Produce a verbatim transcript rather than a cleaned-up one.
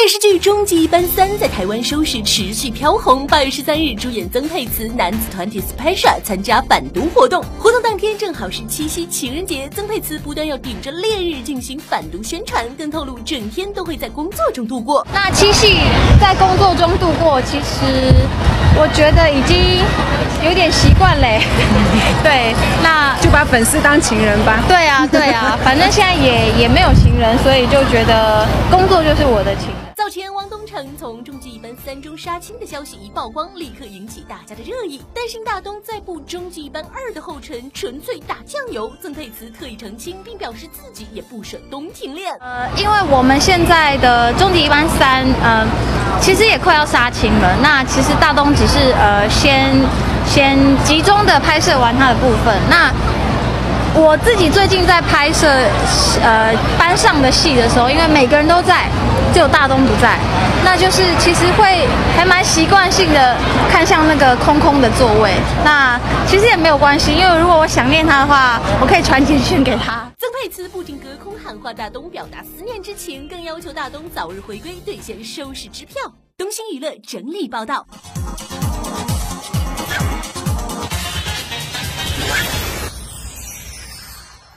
电视剧《终极一班三》在台湾收视持续飘红。八月十三日，主演曾沛慈男子团体 Special 参加反毒活动，活动当天正好是七夕情人节，曾沛慈不但要顶着烈日进行反毒宣传，更透露整天都会在工作中度过。 那七夕在工作中度过，其实我觉得已经有点习惯嘞。对，那就把粉丝当情人吧。 对啊，对啊，反正现在也也没有情人，所以就觉得工作就是我的情人。 早前汪东城从《终极一班三》中杀青的消息一曝光，立刻引起大家的热议。担心大东在步《终极一班二》的后尘纯粹打酱油，曾沛慈特意澄清，并表示自己也不舍东庭恋。 呃，因为我们现在的《终极一班三》呃，其实也快要杀青了。那其实大东只是呃先先集中的拍摄完他的部分。那我自己最近在拍摄呃班上的戏的时候，因为每个人都在，只有大东不在，那就是其实会还蛮习惯性的看向那个空空的座位。那其实也没有关系，因为如果我想念他的话，我可以传简讯给他。 曾沛慈不仅隔空喊话大东表达思念之情，更要求大东早日回归，兑现收视支票。东星娱乐整理报道。